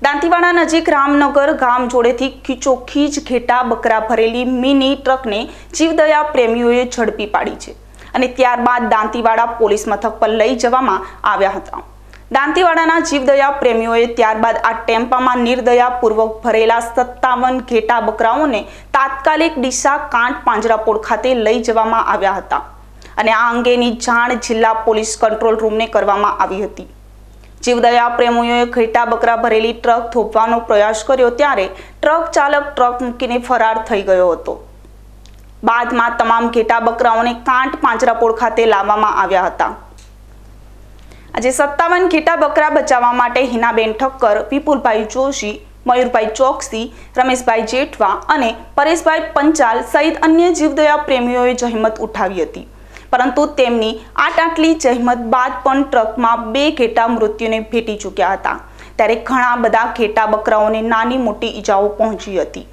દાંતીવાડા નજીક રામનગર ગામ જોડેથી ખીચોખીચ ઘેટા બકરા ભરેલી મિની ટ્રકને જીવદયા પ્રેમીઓએ ઝડપી પાડી છે અને ત્યારબાદ દાંતીવાડા પોલીસ મથક પર લઈ જવામાં આવ્યા હતા। દાંતીવાડાના જીવદયા પ્રેમીઓએ ત્યારબાદ આ ટેમ્પામાં નિર્દયાપૂર્વક ભરેલા 57 ઘેટા બકરાઓને તાત્કાલિક ડીસા કાંટ પાંજરાપોળ ખાતે લઈ જવામાં આવ્યા હતા અને આ અંગેની જાણ જિલ્લા પોલીસ કંટ્રોલ રૂમને કરવામાં આવી હતી। જીવદયા પ્રેમીઓએ ઘેટા બકરા ભરેલી ટ્રક થોપવાનો પ્રયાસ કર્યો ત્યારે ટ્રક ચાલક ટ્રક મૂકીને ફરાર થઈ ગયો હતો। બાદમાં તમામ ઘેટા બકરાઓને કાંટ પાંજરાપોળ ખાતે લાવવામાં આવ્યા હતા। આજે 57 ઘેટા બકરા બચાવવા માટે હિનાબેન ઠક્કર, વિપુલભાઈ જોશી, મયુરભાઈ ચોકસી, રમેશભાઈ જેઠવા અને પરેશભાઈ પંચાલ સહિત અન્ય જીવદયા પ્રેમીઓએ જહેમત ઉઠાવી હતી, પરંતુ તેમની આટલી જહેમત બાદ પણ ટ્રકમાં 2 ઘેટા મૃત્યુને ભેટી ચૂક્યા હતા। ત્યારે ઘણા બધા ઘેટા બકરાઓને નાની મોટી ઈજાઓ પહોંચી હતી।